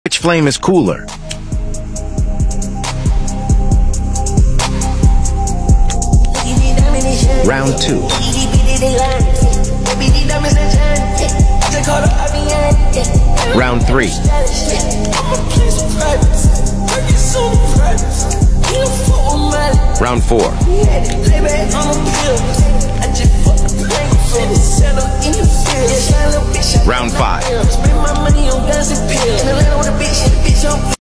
Which flame is cooler? Round 2. Round 3. Round 4. Round 5.